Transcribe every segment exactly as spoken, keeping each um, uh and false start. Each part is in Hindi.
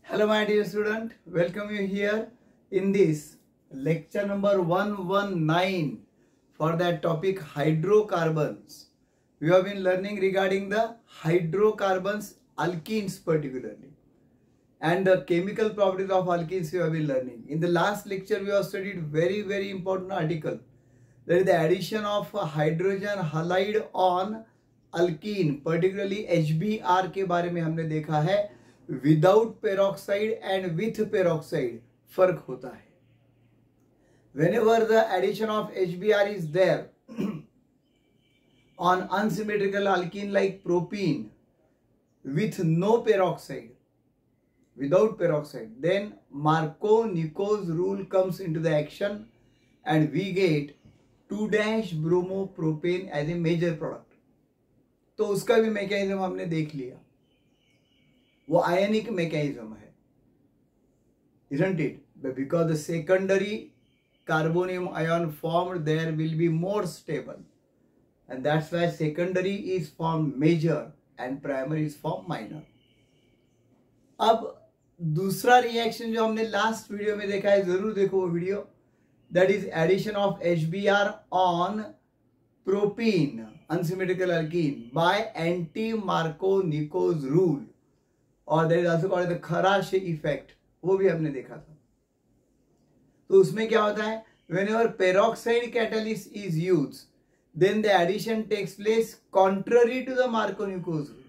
Hello my dear student, welcome you here in this lecture number one nineteen for that topic hydrocarbons. We have been learning regarding the hydrocarbons, alkenes particularly, and the chemical properties of alkenes we have been learning. In the last lecture we have studied very very important article, that is the addition of hydrogen halide on alkene, particularly H B R के बारे में हमने देखा है. Without peroxide and with peroxide फर्क होता है. whenever the addition of H B R is there on unsymmetrical alkene like propene with no peroxide, without peroxide, then Markovnikov's rule comes into the action and we get two dash bromopropane as a major product. तो उसका भी मैकेनिज्म हमने देख लिया. वो आयनिक मैकेनिज्म है, isn't it? But because the secondary carbonium ion formed there will be more stable, and that's why secondary is formed major and primary is formed minor. अब दूसरा रिएक्शन जो हमने लास्ट वीडियो में देखा है, जरूर देखो वो video, that is addition of H B R on propene unsymmetrical alkene by anti-Markovnikov's rule, और that is also called the Kharash effect. वो भी हमने देखा था. तो उसमें क्या होता है, whenever peroxide catalyst is used, then the addition takes place contrary to the Markovnikov's rule,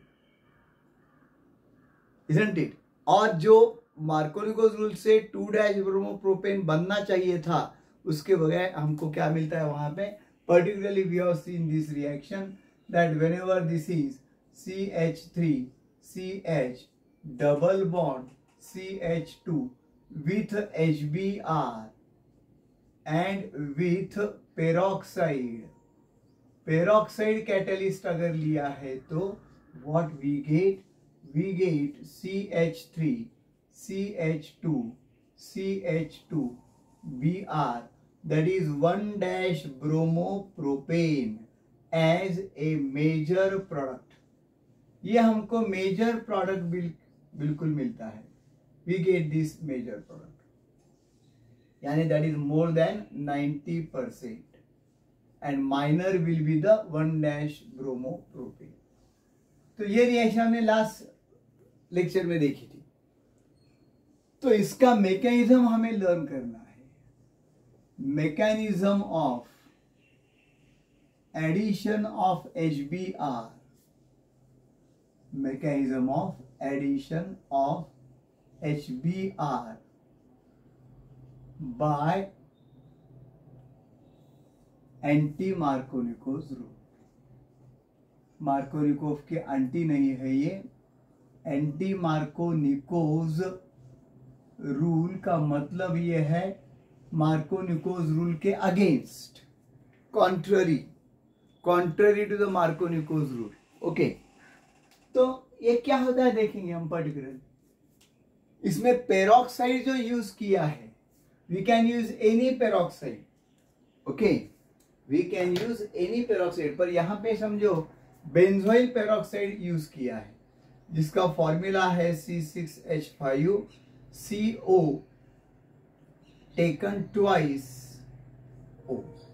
isn't it? और जो Markovnikov's rule से टू डैश ब्रोमोप्रोपेन बनना चाहिए था, उसके बगैर हमको क्या मिलता है वहां पे. Particularly we have seen this reaction that whenever this is C H three C H double bond C H two with H B R and with peroxide, peroxide catalyst अगर लिया है तो what we get, we get C H three C H two C H two B R, that is one dash bromopropane as a major product. ये हमको major product बिल, बिल्कुल मिलता है. We get this major product, यानी that is more than ninety percent, and minor will be the one dash bromopropane. तो ये रिएक्शन हमने लास्ट लेक्चर में देखी थी. तो इसका मैकेनिज्म हमें लर्न करना है. Mechanism of addition of H B R, mechanism of addition of H B R by anti-Markovnikov's rule. Markovnikov के एंटी नहीं है ये, anti-Markovnikov's रूल का मतलब ये है Markovnikov's रूल के against, contrary, contrary to the Markovnikov's rule. Okay, तो ये क्या होता है देखेंगे हम पर्टिकुलरली. इसमें पेरोक्साइड जो यूज किया है, we can use any peroxide. Okay, we can use any peroxide, पर यहां पे समझो बेंजोइल पेरोक्साइड यूज किया है, जिसका फॉर्मूला है C six H five C O taken twice O.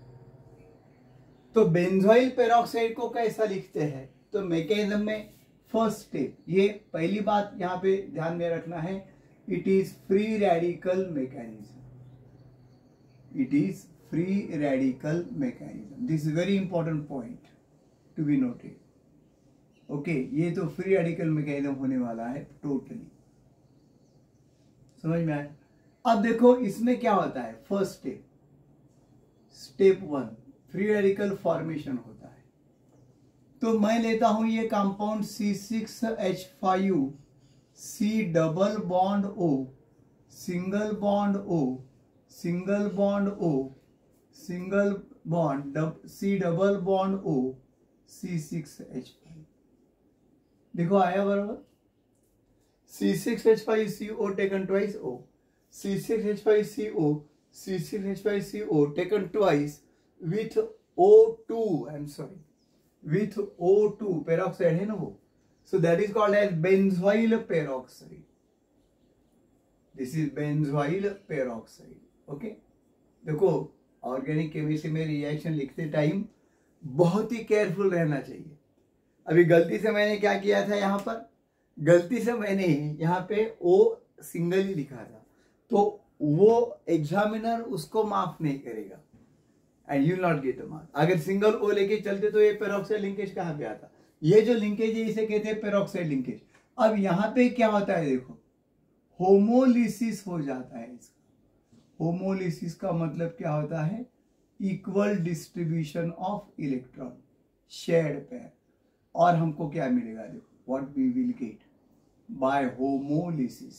तो बेंजोइल पेरोक्साइड को कैसा लिखते हैं, तो मैकेनिज्म में फर्स्ट स्टेप, ये पहली बात यहाँ पे ध्यान में रखना है, it is free radical mechanism. It is free radical mechanism. This is very important point to be noted. Okay, ये तो फ्री रेडिकल मैकेनिज्म होने वाला है टोटली. समझ में आया. अब देखो इसमें क्या होता है. First step, step one, free radical formation होता है. तो मैं लेता हूं ये compound C six H five C double bond O, single bond O, single bond O, single bond C double bond O, C six H five. देखो आया बराबर. C six H five C O taken twice O, C six H five C O, C six H five C O taken twice with O two, I'm sorry, with O two, peroxide है ना वो. So that is called as benzoyl peroxide. This is benzoyl peroxide. Okay, देखो ऑर्गेनिक केमिस्ट्री में रिएक्शन लिखते टाइम बहुत ही केयरफुल रहना चाहिए। अभी गलती से मैंने क्या किया था, यहाँ पर गलती से मैंने यहाँ पे ओ सिंगल ही लिखा था, तो वो एग्जामिनर उसको माफ नहीं करेगा and you not get the mark. अगर सिंगल ओ लेके चलते तो ये पेरोक्साइड लिंकेज कहाँ पे आता? ये जो लिंकेज है इसे कहते हैं पेरोक्साइड लिंकेज। अब यहाँ पे क्या होता है, देखो होमोलिसिस हो जाता है इसका। होमोलिसिस का मतलब क्या होता है? Equal distribution of electron, shared pair. और हमको क्या मिलेगा, देखो what we will get by homolysis,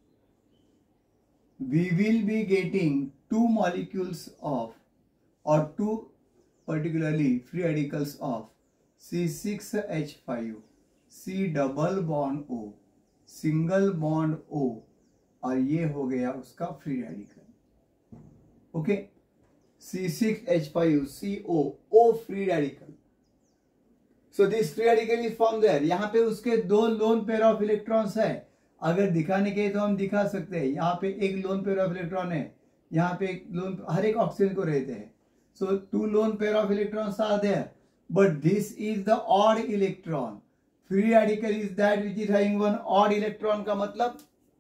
we will be getting two molecules of or two particularly free radicals of C six H five, C double bond O, single bond O, और ये हो गया उसका free radical. Okay, C six H five C O, O free radical. So this free radical is form there. यहाँ पे उसके दो लोन पेयर ऑफ इलेक्ट्रॉन्स है। अगर दिखाने के तो हम दिखा सकते हैं, यहाँ पे एक लोन पेयर ऑफ इलेक्ट्रॉन है, यहाँ पे एक लोन, हर एक ऑक्सीजन को रहते हैं। So two lone pair of electrons are there, but this is the odd electron. Free radical is that which is having one odd electron, का मतलब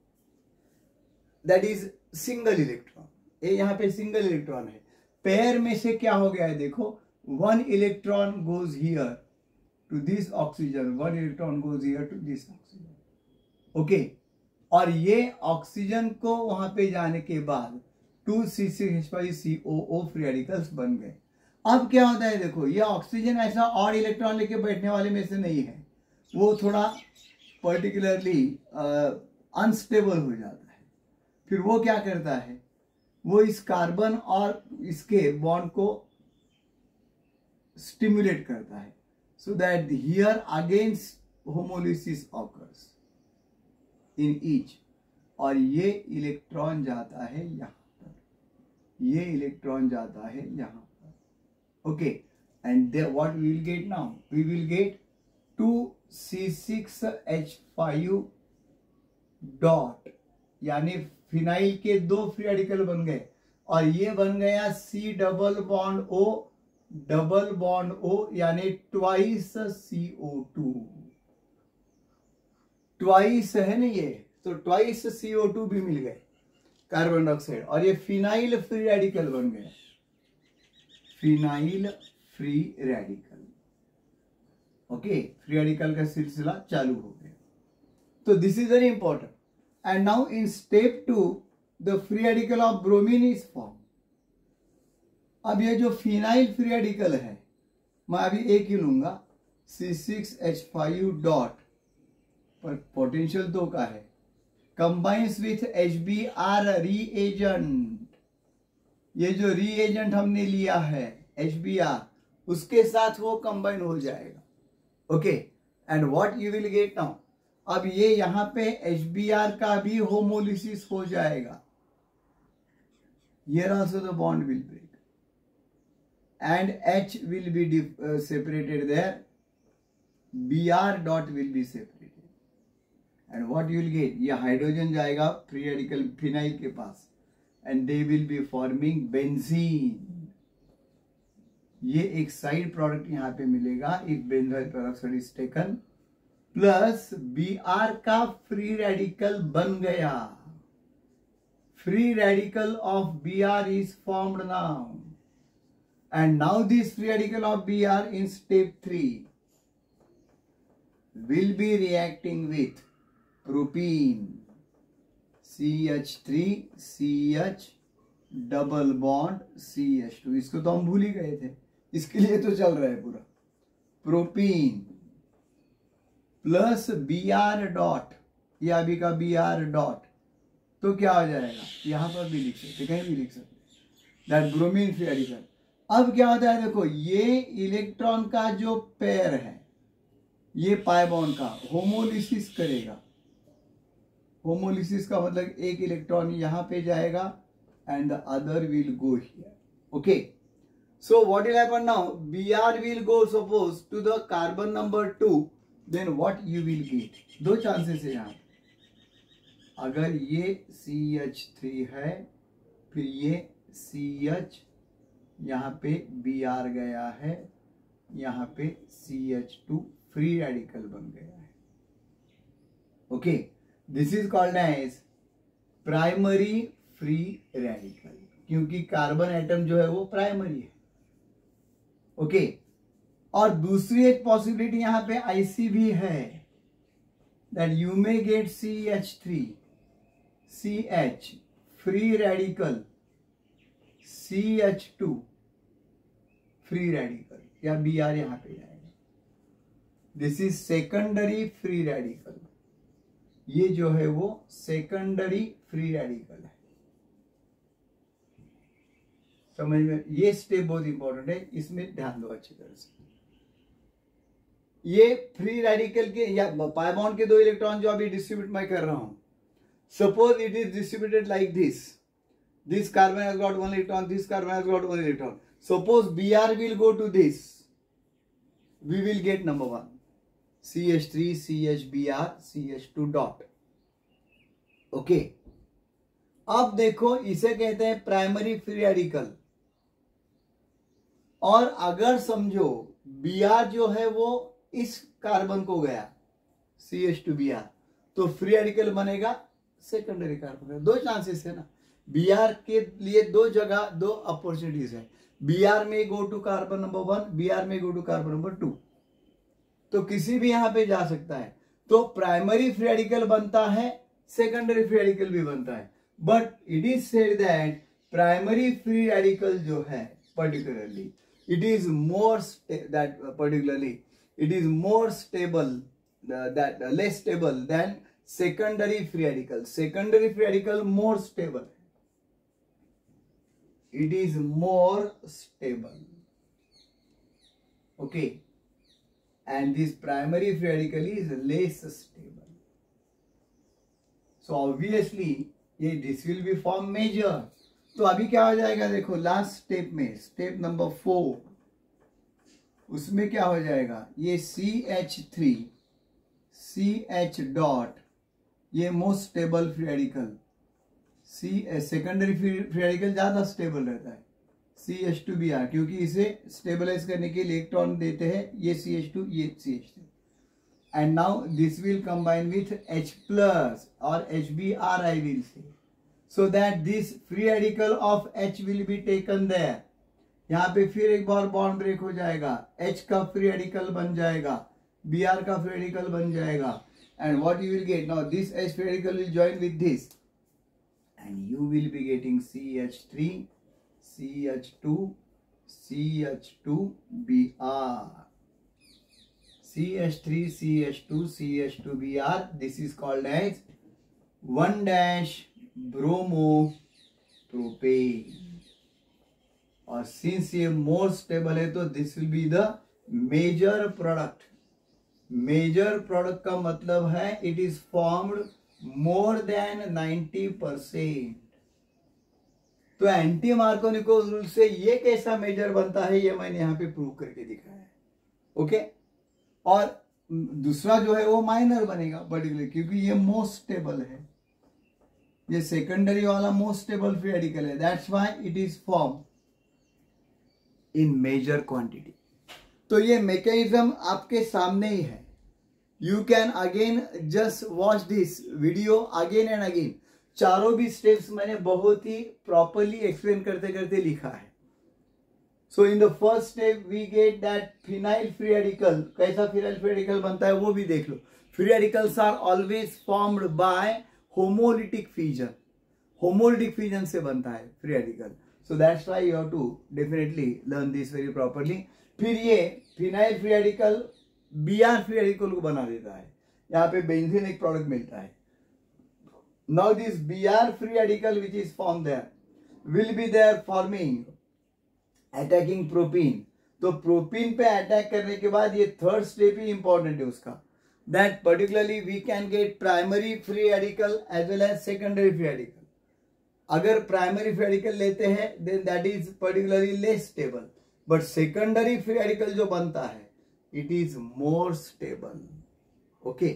that is single electron. ये यहाँ पे single electron है। पेयर में से क्या हो गया है, देखो one electron goes here to this oxygen, one electron goes here to this oxygen. Okay, और ये ऑक्सीजन को वहां पे जाने के बाद two C six H five C O O free radicals बन गए। अब क्या होता है, देखो ये ऑक्सीजन ऐसा और इलेक्ट्रॉन लेके बैठने वाले में से नहीं है, वो थोड़ा पर्टिकुलरली अनस्टेबल हो जाता है। फिर वो क्या करता है, वो इस कार्बन और इसके बॉन्ड को स्टिमुलेट करता है, so that here against homolysis occurs in each, और ये इलेक्ट्रॉन जाता है यहाँ, ये इलेक्ट्रॉन जाता है यहाँ पर। Okay, and what we will get now, we will get two C six H five dot, यानी फिनाइल के दो फ्री रेडिकल बन गए, और ये बन गया C double bond O double bond O, यानी twice C O two. Twice है ना ये, तो ट्वाइस C O टू भी मिल गए कार्बन डाइऑक्साइड, और ये फिनाइल फ्री रेडिकल बन गया, phenyl free radical. Okay, free radical का सिलसिला चालू हो गया। तो this is very important. And now in step two the free radical of bromine is form. अब ये जो फिनाइल फ्री रेडिकल है, मैं अभी एक ही लूंगा, C six H five dot, पर पोटेंशियल दो का है, combines with H B R reagent। ये जो reagent हमने लिया है H B R, उसके साथ वो कंबाइन हो जाएगा। Okay, and what you will get now, अब ये यहाँ पे H B R का भी होमोलिसिस हो जाएगा। Here also the bond will break and H will be uh, separated there, B R dot will be separated, and what you will get, ये हाइड्रोजन जाएगा फ्री रेडिकल फिनाइल के पास, and they will be forming benzene। ये एक साइड प्रोडक्ट यहाँ पे मिलेगा if benzoyl peroxide is taken, plus B R का फ्री रेडिकल बन गया। Free radical of B R is formed now, and now this free radical of B R in step three will be reacting with propene C H three C H double bond C H two. इसको तो हम भूल ही गए थे, इसके लिए तो चल रहा है पूरा। Propene plus B R dot, या अभी का बी आर डॉट, तो क्या हो जाएगा, यहां पर भी लिख सकते, कहीं भी लिख सकते, दैट ब्रोमीन फ्री रेडिकल। अब क्या होता है, देखो ये इलेक्ट्रॉन का जो पेयर है, ये पाई बॉन्ड का होमोलिसिस करेगा। होमोलिसिस का मतलब एक इलेक्ट्रॉन यहाँ पे जाएगा and the other will go here. Okay, so what will happen now, B R will go suppose to the carbon number two, then what you will get, दो चांसेस है यहाँ। अगर ये सी एच थ्री है, फिर ये सी एच, यहाँ पे बी आर गया है, यहाँ पे C H two free radical बन गया है। Okay, this is called as primary free radical, क्योंकि कार्बन एटम जो है वो प्राइमरी है। ओके, और दूसरी एक पॉसिबिलिटी यहाँ पे ऐसी भी है, that you may get C H three, C H free radical, C H two free radical, या बी आर यहां पे जाएगा। This is secondary free radical, ये जो है वो सेकेंडरी फ्री रेडिकल है। समझ में? ये स्टेप बहुत इंपॉर्टेंट है, इसमें ध्यान दो अच्छी तरह से। ये फ्री रेडिकल के या पाई बॉन्ड के दो इलेक्ट्रॉन जो अभी डिस्ट्रीब्यूट मैं कर रहा हूं, suppose it is distributed like this, this carbon has got one electron, this carbon has got one electron. Suppose B R will go to this, we will get number one, C H three, C H B R, C H two dot. Okay. अब देखो, इसे कहते हैं प्राइमरी फ्री रेडिकल। और अगर समझो B R जो है वो इस कार्बन को गया, C H two B R, तो फ्री रेडिकल बनेगा सेकेंडरी कार्बन। दो चांसेस है ना, बी आर के लिए दो जगह दो अपॉर्चुनिटीज है। B R may go to carbon number one, B R may go to carbon number two, तो किसी भी यहां पे जा सकता है। तो प्राइमरी फ्री रेडिकल बनता है, सेकेंडरी फ्री रेडिकल भी बनता है, but it is said that primary free radical जो है particularly it is more that particularly it is more stable, that less stable than secondary free radical. Secondary free radical more stable, it is more stable. Okay, and this primary free radical is less stable. So obviously ये this will be form major. तो अभी क्या हो जाएगा, देखो लास्ट स्टेप में, स्टेप नंबर फोर, उसमें क्या हो जाएगा, ये C H three, C H dot, ये most stable free radical, C secondary free radical ज्यादा स्टेबल रहता है, C H two B R, क्योंकि इसे स्टेबलाइज करने के लिए इलेक्ट्रॉन देते हैं, ये सी एच टू, ये C H three, and now this will combine with H plus और H B R I will say, so that this free radical of H will be taken there. यहाँ पे फिर एक बार बॉन्ड ब्रेक हो जाएगा, H का फ्री रेडिकल बन जाएगा, B R का फ्री रेडिकल बन जाएगा, and what you will get now, this H free radical will join with this, and you will be getting C H three, C H two, C H two B R, C H three, C H two, C H two B R. This is called as one dash bromo propane. और since ये more stable है तो this will be the major product. Major product का मतलब है it is formed more than ninety percent. तो एंटी मार्कोनिको रूल से ये कैसा मेजर बनता है, ये मैंने यहाँ पे प्रूव करके दिखाया है। ओके, और दूसरा जो है वो माइनर बनेगा पर्टिकुलर, क्योंकि ये मोस्ट स्टेबल है, ये सेकेंडरी वाला मोस्ट स्टेबल फ्री रेडिकल है, that's why it is form in major quantity. तो ये मैकेनिज्म आपके सामने ही है, you can again just watch this video again and again. चारों भी स्टेप्स मैंने बहुत ही प्रॉपरली एक्सप्लेन करते करते लिखा है। So in the first step we get that phenyl free radical, कैसा फिनाइल फ्री रेडिकल बनता है वो भी देख लो। Free radicals are always formed by homolytic fusion, homolytic fusion से बनता है free radical. So that's why you have to definitely learn this very properly. फिर ये phenyl free radical B R free radical को बना देता है, यहाँ पे बेंजीन एक प्रोडक्ट मिलता है। Now this B R free radical which is formed there will be there forming attacking propene. तो प्रोपीन पे अटैक करने के बाद ये थर्ड स्टेप ही इंपॉर्टेंट है उसका, that particularly we can get primary free radical as well as secondary free radical. अगर primary free radical लेते हैं then that is particularly less stable, but secondary free radical जो बनता है it is more stable. Okay,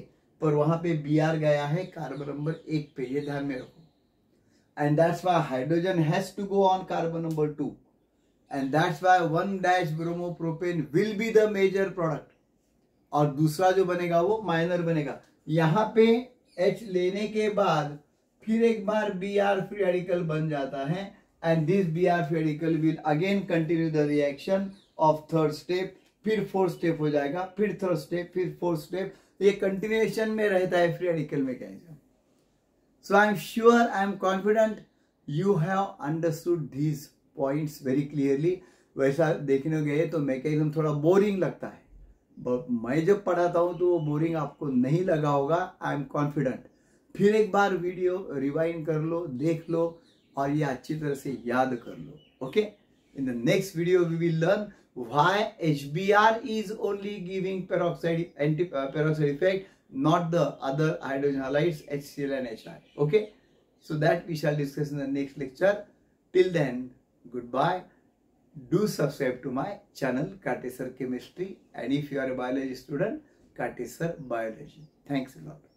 और वहां पे बी आर गया है कार्बन नंबर एक पे, ये ध्यान में रखो। And that's why hydrogen has to go on carbon number two, and that's why one dash bromopropane will be the major product, और दूसरा जो बनेगा वो माइनर बनेगा। यहाँ पे H लेने के बाद फिर एक बार बी आर फ्री रेडिकल बन जाता है, and this B R free radical will again continue the reaction of third step, फिर फोर्थ स्टेप हो जाएगा, फिर थर्ड स्टेप, फिर फोर्थ स्टेप, ये कंटिन्यूएशन में रहता है free radical mechanism. So I am sure, I am confident you have understood these points very clearly. वैसा देखने गए तो मैकेनिज्म थोड़ा बोरिंग लगता है, बट मैं जब पढ़ाता हूं तो वो बोरिंग आपको नहीं लगा होगा, आई एम कॉन्फिडेंट। फिर एक बार वीडियो रिवाइंड कर लो, देख लो, और ये अच्छी तरह से याद कर लो। Okay, in the next video we will learn why H B R is only giving peroxide anti uh, peroxide effect, not the other hydrogen halides H C l and H I. Okay, so that we shall discuss in the next lecture. Till then, goodbye. Do subscribe to my channel Kate Sir Chemistry, and if you are a biology student, Kate Sir Biology. Thanks a lot.